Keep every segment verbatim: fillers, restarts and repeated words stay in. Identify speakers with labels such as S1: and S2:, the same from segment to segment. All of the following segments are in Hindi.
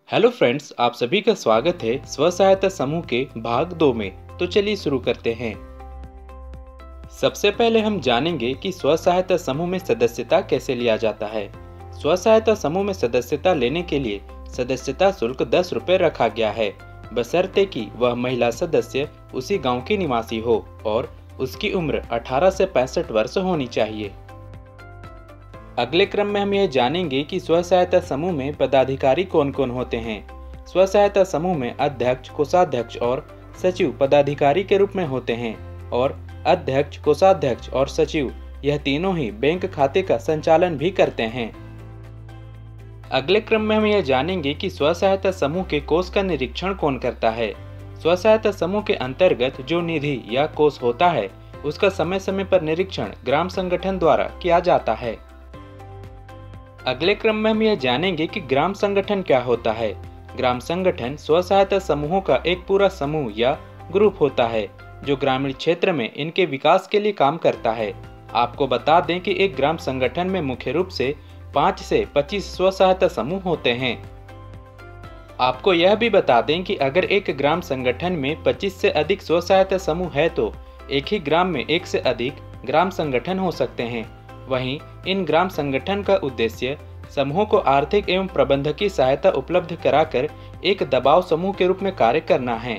S1: हेलो फ्रेंड्स, आप सभी का स्वागत है स्व सहायता समूह के भाग दो में। तो चलिए शुरू करते हैं। सबसे पहले हम जानेंगे कि स्व सहायता समूह में सदस्यता कैसे लिया जाता है। स्व सहायता समूह में सदस्यता लेने के लिए सदस्यता शुल्क दस रुपये रखा गया है, बशर्ते कि वह महिला सदस्य उसी गांव की निवासी हो और उसकी उम्र अठारह से पैंसठ वर्ष होनी चाहिए। अगले क्रम में हम यह जानेंगे कि स्व सहायता समूह में पदाधिकारी कौन कौन होते हैं। स्व सहायता समूह में अध्यक्ष, कोषाध्यक्ष और सचिव पदाधिकारी के रूप में होते हैं और अध्यक्ष, कोषाध्यक्ष और सचिव यह तीनों ही बैंक खाते का संचालन भी करते हैं। अगले क्रम में हम यह जानेंगे कि स्व सहायता समूह के कोष का निरीक्षण कौन करता है। स्व सहायता समूह के अंतर्गत जो निधि या कोष होता है उसका समय समय पर निरीक्षण ग्राम संगठन द्वारा किया जाता है। अगले क्रम में हम यह जानेंगे कि ग्राम संगठन क्या होता है। ग्राम संगठन स्व सहायता समूहों का एक पूरा समूह या ग्रुप होता है जो ग्रामीण क्षेत्र में इनके विकास के लिए काम करता है। आपको बता दें कि एक ग्राम संगठन में मुख्य रूप से पाँच से पच्चीस स्व सहायता समूह होते हैं। आपको यह भी बता दें कि अगर एक ग्राम संगठन में पच्चीस से अधिक स्व सहायता समूह है तो एक ही ग्राम में एक से अधिक ग्राम संगठन हो सकते हैं। वहीं इन ग्राम संगठन का उद्देश्य समूहों को आर्थिक एवं प्रबंधकीय सहायता उपलब्ध कराकर एक दबाव समूह के रूप में कार्य करना है।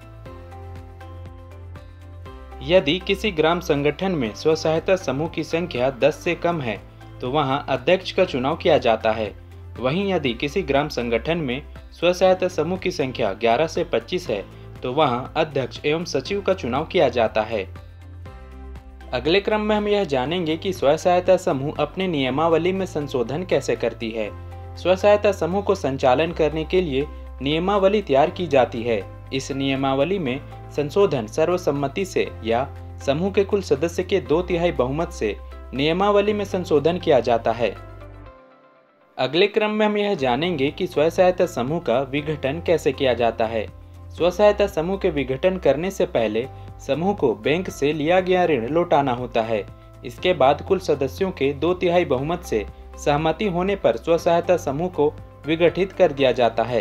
S1: यदि किसी ग्राम संगठन में स्व सहायता समूह की संख्या दस से कम है तो वहां अध्यक्ष का चुनाव किया जाता है। वहीं यदि किसी ग्राम संगठन में स्व सहायता समूह की संख्या ग्यारह से पच्चीस है तो वहां अध्यक्ष एवं सचिव का चुनाव किया जाता है। अगले क्रम में हम यह जानेंगे कि स्व सहायता समूह अपने नियमावली में संशोधन कैसे करती है। स्व सहायता समूह को संचालन करने के लिए नियमावली तैयार की जाती है। इस नियमावली में संशोधन सर्वसम्मति से या समूह के कुल सदस्य के दो तिहाई बहुमत से नियमावली में संशोधन किया जाता है। अगले क्रम में हम यह जानेंगे कि स्व सहायता समूह का विघटन कैसे किया जाता है। स्व सहायता समूह के विघटन करने से पहले समूह को बैंक से लिया गया ऋण लौटाना होता है। इसके बाद कुल सदस्यों के दो तिहाई बहुमत से सहमति होने पर स्व सहायता समूह को विघटित कर दिया जाता है।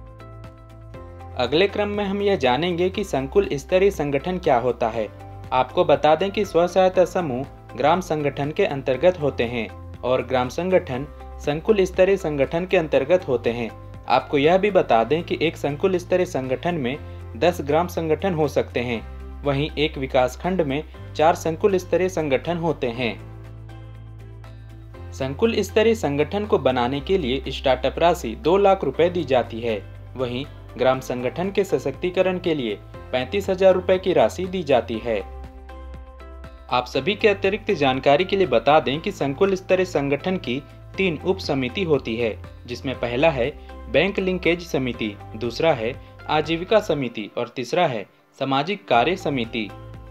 S1: अगले क्रम में हम यह जानेंगे कि संकुल स्तरीय संगठन क्या होता है। आपको बता दें कि स्व सहायता समूह ग्राम संगठन के अंतर्गत होते हैं और ग्राम संगठन संकुल स्तरीय संगठन के अंतर्गत होते हैं। आपको यह भी बता दें कि एक संकुल स्तरीय संगठन में दस ग्राम संगठन हो सकते हैं, वहीं एक विकास खंड में चार संकुल स्तरीय संगठन होते हैं। संकुल स्तरीय संगठन को बनाने के लिए स्टार्टअप राशि दो लाख रुपए दी जाती है। वहीं ग्राम संगठन के सशक्तिकरण के लिए पैंतीस हजार रुपए की राशि दी जाती है। आप सभी के अतिरिक्त जानकारी के लिए बता दें कि संकुल स्तरीय संगठन की तीन उप समिति होती है, जिसमें पहला है बैंक लिंकेज समिति, दूसरा है आजीविका समिति और तीसरा है सामाजिक कार्य समिति।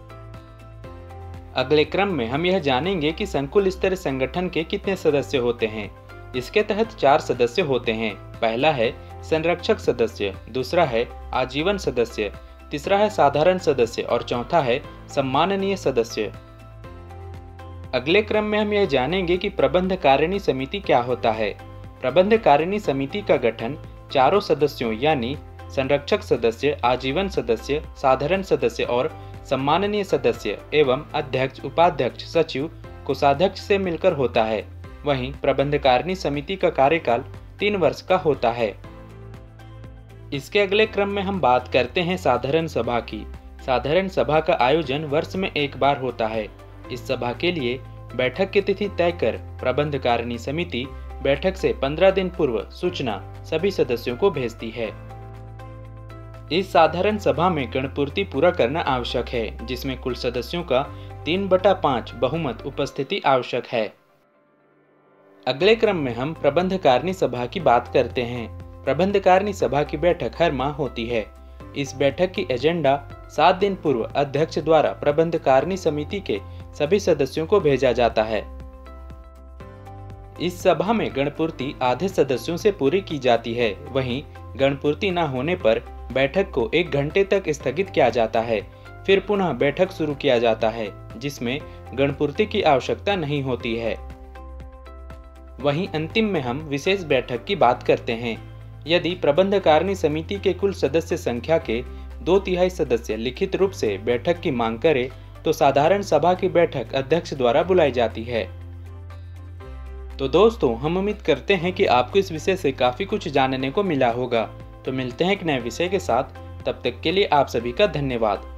S1: अगले क्रम में हम यह जानेंगे कि संकुल स्तरीय संगठन के कितने सदस्य होते हैं। इसके तहत चार सदस्य होते हैं। पहला है संरक्षक सदस्य, दूसरा है आजीवन सदस्य, तीसरा है साधारण सदस्य और चौथा है सम्माननीय सदस्य। अगले क्रम में हम यह जानेंगे कि प्रबंध कारिणी समिति क्या होता है। प्रबंध कारिणी समिति का गठन चारों सदस्यों यानी संरक्षक सदस्य, आजीवन सदस्य, साधारण सदस्य और सम्माननीय सदस्य एवं अध्यक्ष, उपाध्यक्ष, सचिव, कोषाध्यक्ष से मिलकर होता है। वहीं प्रबंधकारिणी समिति का कार्यकाल तीन वर्ष का होता है। इसके अगले क्रम में हम बात करते हैं साधारण सभा की। साधारण सभा का आयोजन वर्ष में एक बार होता है। इस सभा के लिए बैठक की तिथि तय कर प्रबंधकारिणी समिति बैठक से पंद्रह दिन पूर्व सूचना सभी सदस्यों को भेजती है। इस साधारण सभा में गणपूर्ति पूरा करना आवश्यक है, जिसमें कुल सदस्यों का तीन बटा पाँच बहुमत उपस्थिति आवश्यक है। अगले क्रम में हम प्रबंधकारिणी सभा की बात करते हैं। प्रबंधकारिणी सभा की बैठक हर माह होती है। इस बैठक की एजेंडा सात दिन पूर्व अध्यक्ष द्वारा प्रबंधकारिणी समिति के सभी सदस्यों को भेजा जाता है। इस सभा में गणपूर्ति आधे सदस्यों से पूरी की जाती है। वहीं गणपूर्ति न होने पर बैठक को एक घंटे तक स्थगित किया जाता है। फिर पुनः बैठक शुरू किया जाता है, जिसमें गणपूर्ति की आवश्यकता नहीं होती है। वहीं अंतिम में हम विशेष बैठक की बात करते हैं। यदि प्रबंधकारिणी समिति के कुल सदस्य संख्या के दो तिहाई सदस्य लिखित रूप से बैठक की मांग करें तो साधारण सभा की बैठक अध्यक्ष द्वारा बुलाई जाती है। तो दोस्तों, हम उम्मीद करते हैं कि आपको इस विषय से काफी कुछ जानने को मिला होगा। तो मिलते हैं एक नए विषय के साथ, तब तक के लिए आप सभी का धन्यवाद।